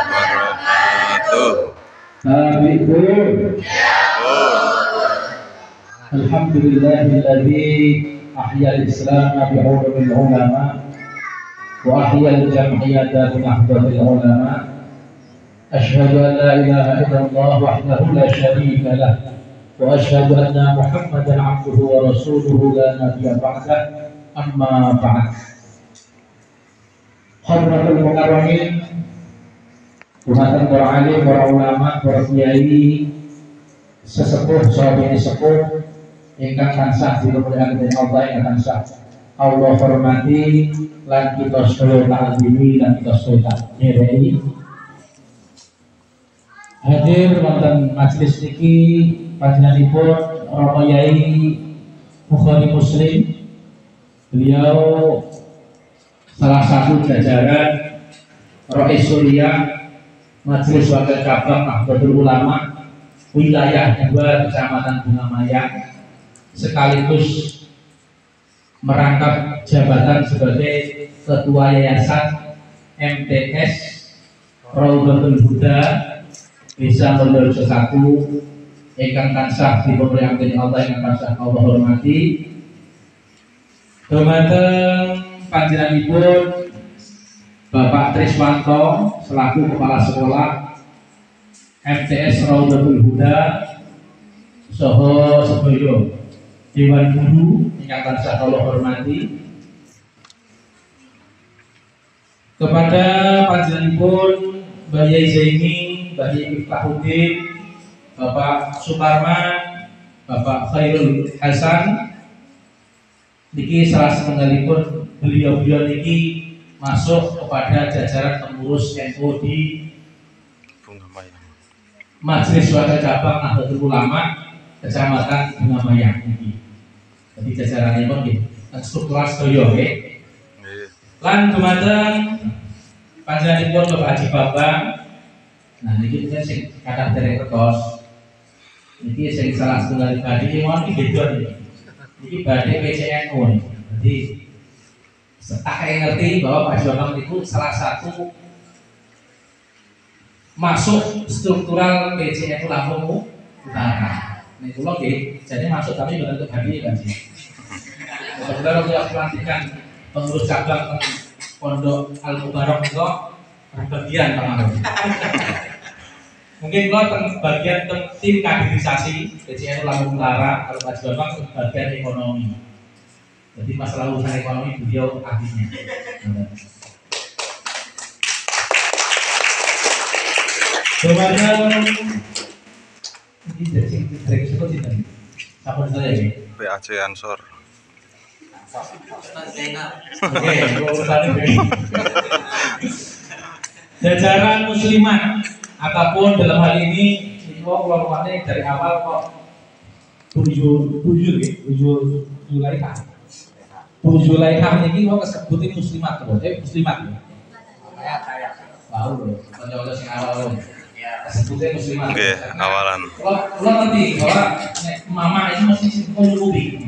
wabarakatuh. Alhamdulillahilladzi ahyal islam bi'ulumil ulama wa ahyal jam'iyyata bi nahdlatil ulama. Asyhadu an la ilaha illallah wahdahu la syarika lah wa asyhadu anna Muhammadan 'abduhu wa rasuluhu la nabiyya ba'dah. Amma ba'd. Hormatul mukarramin, Tuhan para alim, para ulama, para kiai, sesepuh, sahabat sepuh, ingkang tansah dimuliakan dening Allah, ingkang tansah Allah hormati lan kita sedaya ta'zimi lan kita sedaya nyerai. Hadir wonten majelis niki panjenenganipun Rama Yai Bukhari Muslim. Beliau salah satu jajaran Rais Suriah Majelis Wakil Cabang Nahdlatul Ulama wilayah 2 Kecamatan Bungamaya, sekaligus merangkap jabatan sebagai Ketua Yayasan MTS Raudhatul Huda Desa Mulyorejo 1 ingkang tansah dimuliakan Allah, ingkang tansah Allah hormati. Dumateng panjenenganipun Bapak Triswanto selaku Kepala Sekolah MTS Raudhatul Huda saha sedaya Dewan Guru ingkang tansah Allah hormati. Kepada panjenenganipun Mbah Yai Zaini, Mbah Yai Miftahuddin, Bapak Suparman, Bapak Khairul Hasan, niki salah setunggalipun beliau-beliau niki masuk kepada jajaran pengurus NU di Majelis Wakil Cabang Nahdlatul Ulama Kecamatan Bungamaya niki. Jadi jajarannya pun nggih struktural sedaya nggih. Lan dumateng panjenenganipun Bapak Haji Bambang. Nah niki sing kathah dereng kertos. Niki sing salah setunggalipun badhe mohon iki beda niki. Ini badai PCNU nih. Jadi tak ngerti bahwa Pak Jokowi itu salah satu masuk struktural PCNU Lampung Utara. Ini kalau jadi masuk tapi bukan untuk hari kan sih. Kebetulan untuk pelantikan pengurus cabang Pondok Al Mubarak itu bagian kemarin. Mungkin kalau bagian tim kaderisasi PCNU Lampung Utara, kalau Pak Jokowi bagian ekonomi. Jadi masalah urusan ekonomi beliau ahlinya. Sebenarnya ini dari siapa sih tadi? Siapa saya ini? PAC Ansor. Oke, urusannya jajaran muslimat apapun dalam hal ini keluarnya dari awal kok tujuh Zulaikha ini kok kesebutin muslimat tuh, muslimat ya. Kayak tahu loh, contoh sing awal loh. Kesebutin muslimat. Oke, awalan. Kalau nanti bahwa mama ini masih menyuruhi.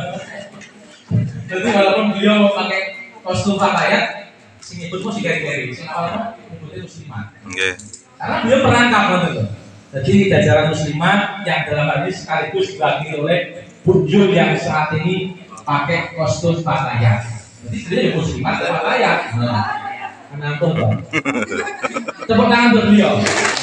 Jadi walaupun beliau pakai kostum pakaian, sing ikut pun digari-gari, sing awalnya sebutin muslimat. Oke. Karena dia perangkap gitu. Jadi jajaran muslimat yang dalam hal ini sekaligus dibagi oleh Bunjul yang saat ini pakai kostum pakaian. Jadi dia muslimat dan pakaian. Kenapa dong? Tepuk tangan untuk beliau.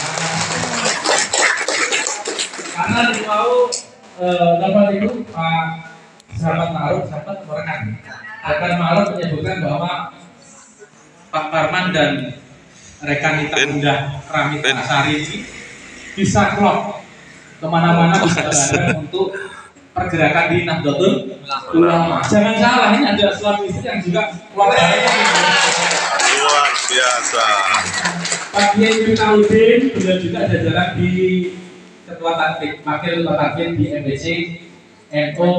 Karena di mau dapat itu Pak Sahabat Ma'ruf, sahabat rekan. Rekan Ma'ruf menyebutkan bahwa Pak Parman dan rekan kita udah Ramit Asari ini bisa klop kemana-mana untuk pergerakan di Nahdlatul Ulama. Jangan salah, ini ada suami istri yang juga keluar dari Luar biasa. Pak Kiai Miftahuddin, beliau juga jajaran di Ketua Tanfid, Wakil Ketua Tanfid di MBC NU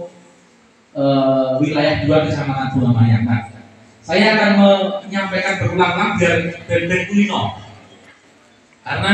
wilayah 2 Kecamatan Bungamaya. Saya akan menyampaikan berulang-ulang dari kulino karena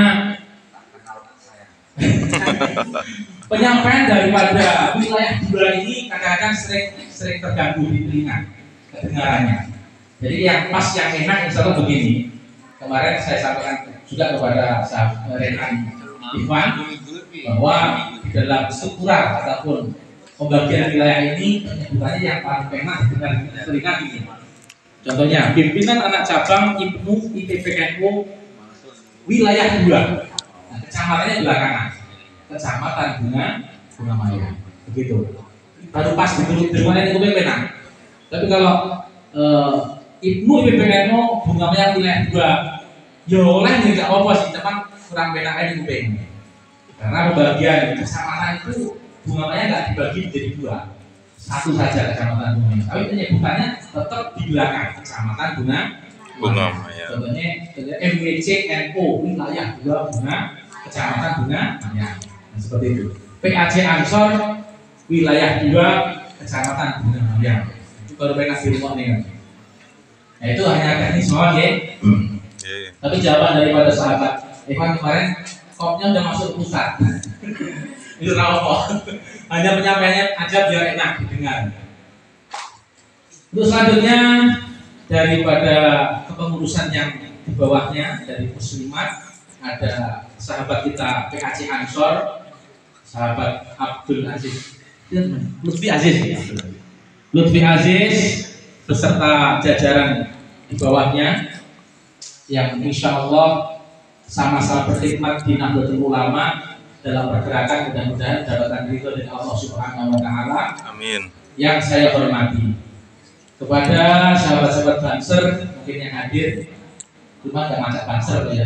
penyampaian daripada wilayah 2 ini kadang-kadang sering terganggu di telinga kedengarannya. Jadi yang pas yang enak insya Allah begini, kemarin saya sampaikan juga kepada sahabat rekan Ivan bahwa di dalam struktural ataupun pembagian wilayah ini penyebutannya yang paling pernah dengan telinga ini. Contohnya pimpinan anak cabang IPNU IPPNU wilayah 2. Nah, kecamatannya belakangan. Kecamatan Bunga Maya. Begitu. Baru pas diturut di mana itu pimpinan. Tapi kalau IPNU IPPNU Bunga Maya wilayah 2, ya oleh tidak apa sih, cuman kurang benar ini kuping. Karena pembagian kecamatan itu Bunga Maya nggak dibagi menjadi 2, satu saja kecamatan Bunga Maya. Tapi penyebutannya tetap di belakang kecamatan Bunga Maya. Contohnya MWCNO wilayah 2 Bunga, kecamatan Bunga Maya. Nah, seperti itu. PAC Ansor wilayah 2 kecamatan Bunga Maya. Itu baru mereka di rumah nih kan. Nah, itu hanya teknis soal ya. Tapi jawaban daripada sahabat Evan kemarin kopnya udah masuk pusat. Itu apa? Hanya penyampaiannya aja biar enak didengar. Terus selanjutnya daripada kepengurusan yang di bawahnya dari Muslimat ada sahabat kita PAC Ansor, sahabat Abdul Aziz, Lutfi Aziz beserta jajaran di bawahnya yang insya Allah sama-sama berkhidmat di Nahdlatul Ulama dalam pergerakan mudah-mudahan dapatkan ridho dari Allah Subhanahu wa Ta'ala. Amin. Yang saya hormati kepada sahabat-sahabat Banser mungkin yang hadir, cuma nggak macam Banser ya,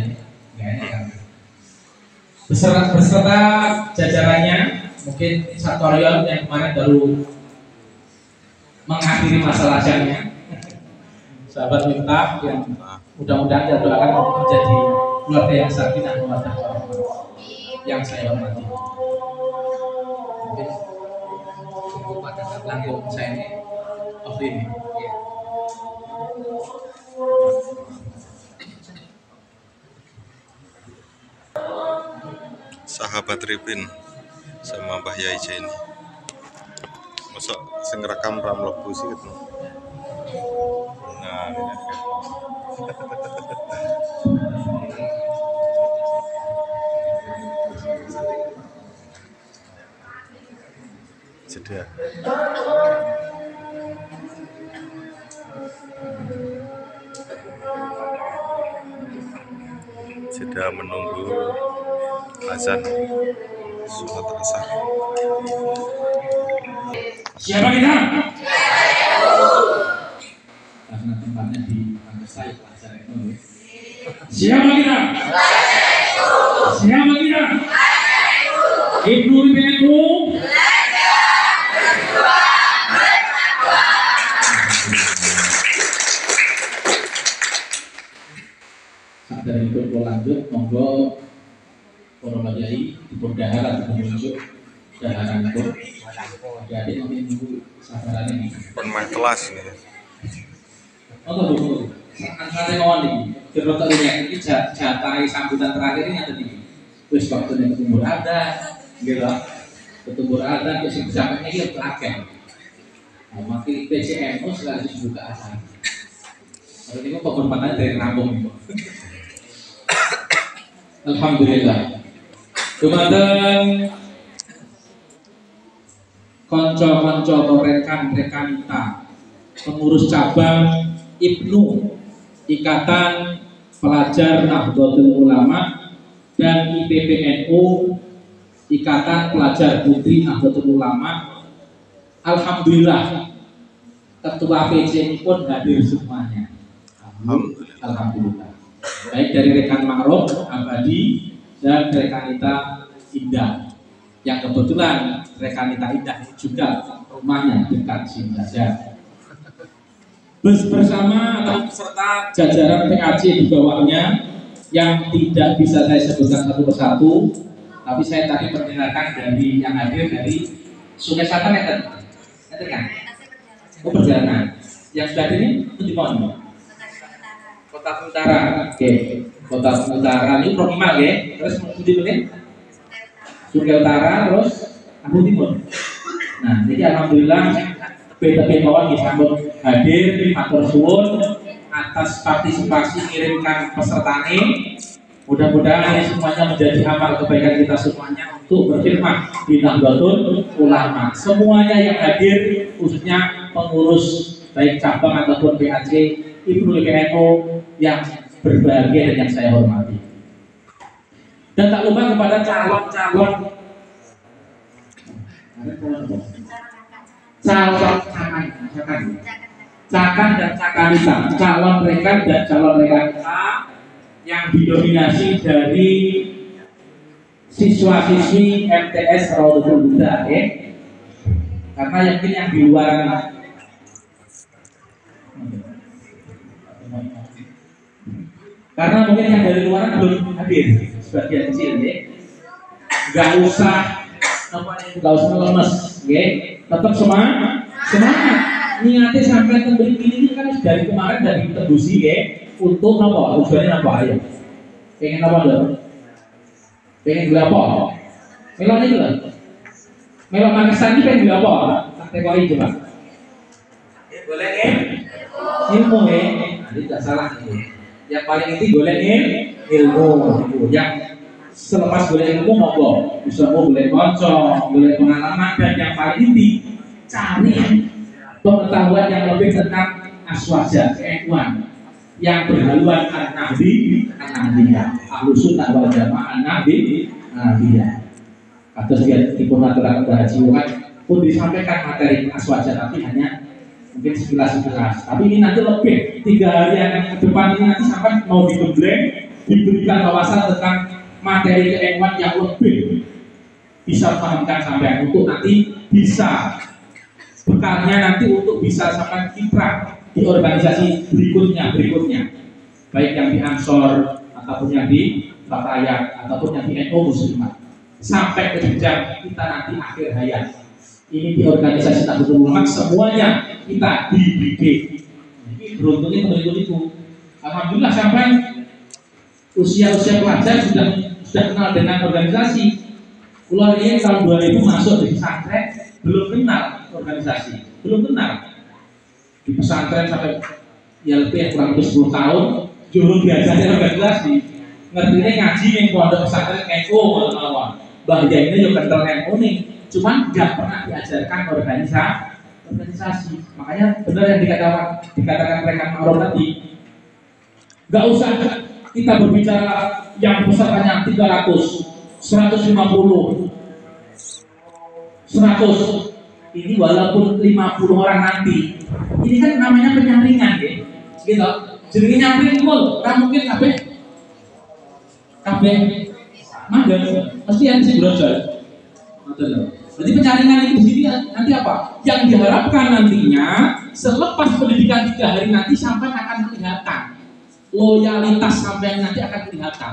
beserta jajarannya, mungkin Sartorion yang kemarin baru mengakhiri masa lajangnya, sahabat Miftah yang mudah-mudahan dia doakan menjadi keluarga yang sakinah mawaddah warahmah yang saya hormati. Mungkin cukup pada langsung saya ini off ini. Sahabat Ripin sama Mbah Yai ini. Masuk sing rekam ram lebu sih gitu. Nah, ini. Jeda. Jeda menunggu azan sholat asar. Siapa kita? Karena tempatnya di Pancasila acara itu. Siapa kita? Siapa kita? Ibnu IPNU. Dari itu lanjut, monggo para kiai dipun dahar atau menunjuk daharan pun. Jadi nanti nunggu sabaran ini. Pemain kelas ini. Oh tunggu. Antara kawan ini, cerita ini jatah sambutan terakhir ini ada nih. Wis waktunya ketumbur ada, gitu. Ketumbur ada, terus sampainya dia terakhir. Nah, makin PCMO sekaligus buka acara. Kalau ini kok pengorbanannya dari Lampung. Alhamdulillah. Dumateng konco-konco rekan-rekanita pengurus cabang IPNU Ikatan Pelajar Nahdlatul Ulama dan IPPNU Ikatan Pelajar Putri Nahdlatul Ulama. Alhamdulillah ketua PC ini pun hadir semuanya. Alhamdulillah. Baik dari rekan Ma'ruf Abadi dan rekanita Indah yang kebetulan rekanita Indah juga rumahnya dekat sini saja. Bersama atau beserta jajaran PAC di bawahnya yang tidak bisa saya sebutkan satu persatu, tapi saya tadi perdengarkan dari yang hadir dari Sungai Selatan kan? Oh perjalanan. Yang sudah ini di mana? Kota Utara, oke. Kota Utara ini Proximal ya. Terus di mana? Sungai Utara, terus Abu Timur. Nah, jadi alhamdulillah beda-beda kawan disambut hadir, matur suwun atas atas partisipasi kirimkan pesertanya. Mudah-mudahan ini semuanya menjadi amal kebaikan kita semuanya untuk berkhidmat di Nahdlatul Ulama. Semuanya yang hadir, khususnya pengurus baik cabang ataupun PAC, Ibnu PNU yang berbahagia dan yang saya hormati. Dan tak lupa kepada calon-calon cakan dan cakanita, calon rekan dan calon rekan kita yang didominasi dari siswa-siswi MTS Raudhatul Huda, karena yakin yang di luar karena mungkin yang dari luar belum hadir sebagian kecil, nggak usah lemes, tetap semangat niatnya sampai tembus ini kan dari kemarin dari tembusi untuk apa? Tujuannya apa ayo? Pengen apa dong? Pengen beli apa? Melon itu lah. Melon Pakistan ini pengen beli apa? Tak tekoi coba. Boleh ilmu Nanti tidak salah ini. Yang paling inti boleh ilmu. Yang selepas boleh ilmu monggo. Bisa boleh kocok, boleh pengalaman, dan yang paling inti cari pengetahuan yang lebih tentang aswaja, keilmuan yang berhaluan an-nahdiyah, Ahlus Sunnah wal Jamaah an-nahdiyah. Atau dia dipurnaturakan Haji pun disampaikan materi aswaja, tapi hanya mungkin sekilas. Tapi ini nanti lebih 3 hari yang ke depan ini nanti sampai mau digembleng, diberikan wawasan tentang materi keilmuan yang lebih bisa pahamkan sampai untuk nanti bisa bekalnya nanti untuk bisa sampai kiprah di organisasi berikutnya, baik yang di Ansor ataupun yang di Fatayat ataupun yang di NU Muslimat, sampai ke jenjang kita nanti akhir hayat. Ini di organisasi Nahdlatul Ulama semuanya kita dididik. Ini beruntungnya teman-teman itu. Alhamdulillah sampai usia-usia pelajar sudah kenal dengan organisasi. Keluar ini tahun 2000 masuk di pesantren, belum kenal organisasi, belum kenal. Di pesantren sampai ya lebih kurang lebih 10 tahun, juru biasanya organisasi, ngertinya ngaji yang pondok pesantren NU melawan. Bahaya ini juga kental NU nih, cuman nggak pernah diajarkan organisasi. Makanya benar yang dikatakan rekan Ma'ruf tadi, nggak usah kita berbicara yang pesertanya 300, 150, 100. Ini walaupun 50 orang nanti, ini kan namanya penyaringan gitu. Jadi nyaring pun, tak mungkin kabeh magang, pasti yang sih brojol. Jadi penyaringan ini di sini nanti apa? Yang diharapkan nantinya selepas pendidikan 3 hari nanti sampai akan kelihatan loyalitas sampai nanti akan kelihatan.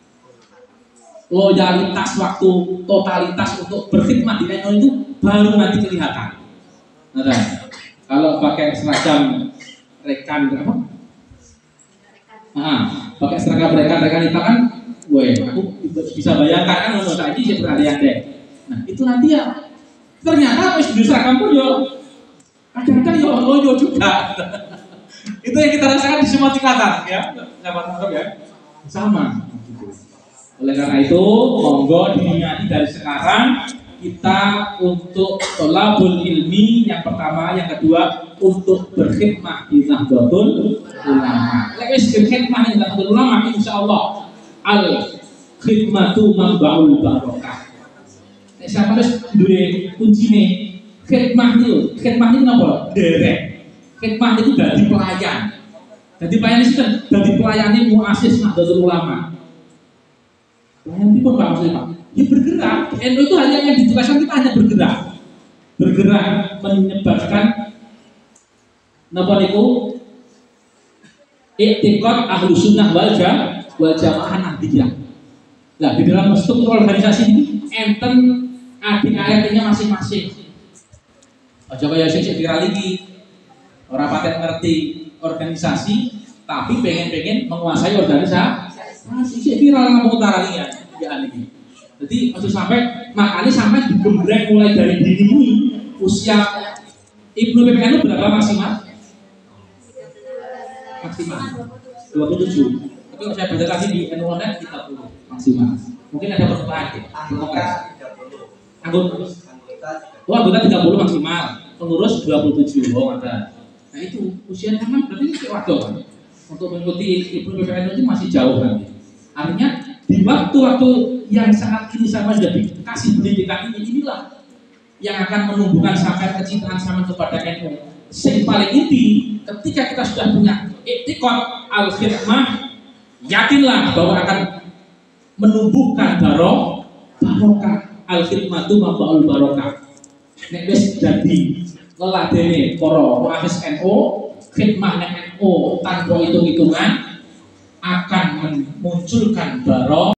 Loyalitas waktu totalitas untuk berkhidmat di NU itu baru nanti kelihatan. Nah, kalau pakai seragam rekan apa? Pakai seragam rekan itu kan, aku bisa bayangkan kan untuk tadi saya pernah lihat deh. Nah itu nanti ya ternyata di seragam pun yo kadang-kadang yo loyo juga. Itu yang kita rasakan di semua tingkatan ya, sama. Oleh karena itu, monggo diniati dari sekarang kita untuk thalabul ilmi yang pertama, yang kedua untuk berkhidmat di Nahdlatul Ulama. Lewis berkhidmat di Nahdlatul Ulama, insyaallah al khidmatu manba'ul barokah. Siapa harus duwe kuncine khidmat itu napa? Derek. Khidmat itu dari pelayan. Jadi pelayan itu dari pelayani muassis Nahdlatul Ulama. Pelayan itu Pak maksudnya Pak? Ya bergerak. NU itu hanya yang ditugaskan kita hanya bergerak menyebarkan napa niku i'tiqad Ahlus Sunnah wal Jamaah Nahdiyah. Nah di dalam struktur organisasi ini enten ADART-nya masing-masing. Aja kaya sing viral iki ora paten ngerti organisasi tapi pengen menguasai organisasi. Masih viral ngomong utara ini ya ini. Jadi maksud sampai makanya sampai digembleng mulai dari dini ini usia Ibnu PPNU berapa maksimal? 14 maksimal 27. Tapi saya baca tadi di NU-nya 30 maksimal. Mungkin ada pertanyaan ya? Anggota 30 maksimal, pengurus 27. Oh ada. Nah itu usia memang berarti ini waktu kan? Untuk mengikuti ibu PPN itu masih jauh kan? Artinya di waktu-waktu yang saat ini sama sudah dikasih pendidikan inilah yang akan menumbuhkan sampai kecintaan sama kepada NU. Yang paling inti ketika kita sudah punya iktikad al-khidmah, yakinlah bahwa akan menumbuhkan barokah al-khidmatu mab'ul barokah. Nek wis dadi leladene para muasis NU, khidmah NU tanpa hitung-hitungan akan memunculkan barokah.